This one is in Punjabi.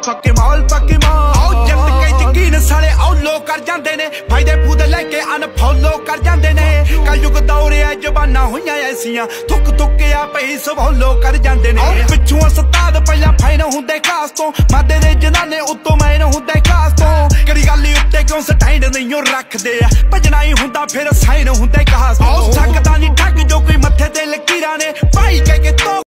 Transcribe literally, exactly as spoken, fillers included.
ਪੱਕੇ ਮਾਲ ਪੱਕੇ ਮਾਲ ਜਿੱਤ ਕੇ ਯਕੀਨ ਸਾਲੇ ਔਲੋ ਕਰ ਜਾਂਦੇ ਨੇ ਫਾਇਦੇ ਫੂਦੇ ਲੈ ਕੇ ਅਨਫੋਲੋ ਕਰ ਜਾਂਦੇ ਨੇ ਕਲਯੁਗ ਦੌਰਿਆ ਜ਼ਬਾਨਾਂ ਹੋਈਆਂ ਐਸੀਆਂ ਥੁੱਕ ਥੁੱਕਿਆ ਪਈ ਸਵੋਲੋ ਕਰ ਜਾਂਦੇ ਨੇ ਪਿੱਛੋਂ ਉਸਤਾਦ ਪਹਿਲਾਂ ਫਾਇਨ ਹੁੰਦੇ ਖਾਸ ਤੋਂ ਮਾਦੇ ਦੇ ਜਨਾਨੇ ਉੱਤੋਂ ਮੈਨ ਹੁੰਦੇ ਖਾਸ ਤੋਂ ਕਿਹੜੀ ਗੱਲ ਉੱਤੇ ਕਿਉਂ ਸਟੈਂਡ ਨਹੀਂ ਰੱਖਦੇ ਆ ਭਜਣਾ ਹੀ ਹੁੰਦਾ ਫਿਰ ਸਾਈਨ ਹੁੰਦੇ ਖਾਸ ਤੋਂ ਸਕਦਾ ਨਹੀਂ ਠੱਗ ਜੋ ਕੋਈ ਮੱਥੇ ਤੇ ਲਕੀਰਾਂ ਨੇ ਭਾਈ ਕਹਿ ਕੇ